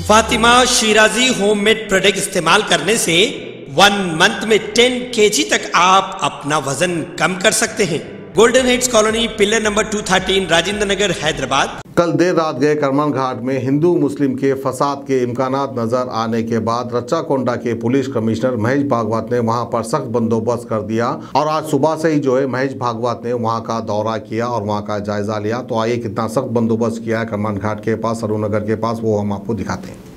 Fatima Shirazi homemade product इस्तेमाल करने से 1 मंथ में 10 kg तक आप अपना वजन कम कर सकते हैं। Golden heights colony, pillar number 213, Rajendra Nagar, Hyderabad. कल देर रात गए करमान घाट में हिंदू मुस्लिम के फसाद के इम्कानात नजर आने के बाद रच्चाकोंडा के पुलिस कमिश्नर महेश भागवत ने वहां पर सख्त बंदोबस्त कर दिया और आज सुबह से ही महेश भागवत ने वहां का दौरा किया और वहां का जायजा लिया। तो आइए कितना सख्त बंदोबस्त किया है करमान घाट के पास, सरूनगर के पास, वो हम आपको दिखाते हैं।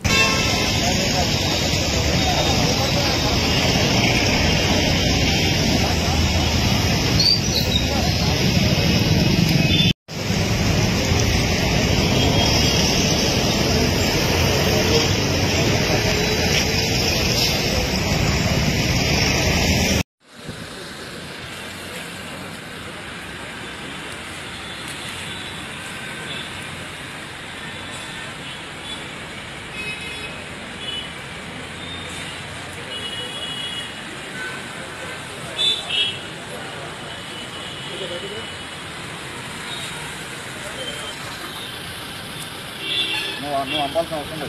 No, ambas no son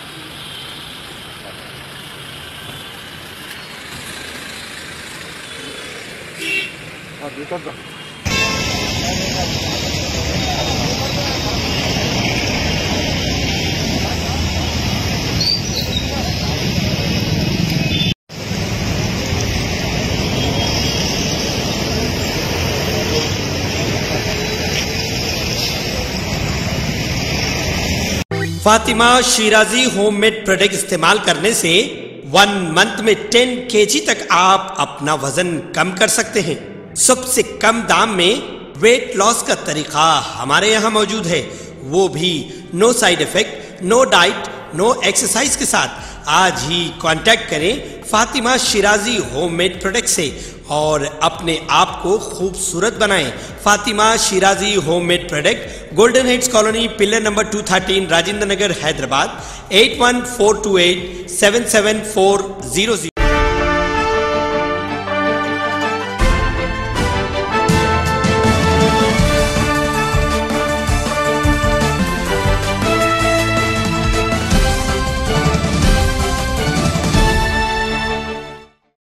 Fatima Shirazi homemade product इस्तेमाल करने से 1 मंथ में 10 kg तक आप अपना वजन कम कर सकते हैं। सबसे कम दाम में वेट लॉस का तरीका हमारे यहाँ मौजूद है, वो भी no side effect, no diet, no exercise के साथ। आज ही कांटेक्ट करें फातिमा शिराजी होममेड प्रोडक्ट से और अपने आप को खूबसूरत बनाएं। Fatima Shirazi homemade product, golden heights colony, pillar number 213, Rajendra Nagar, Hyderabad. 8142877400।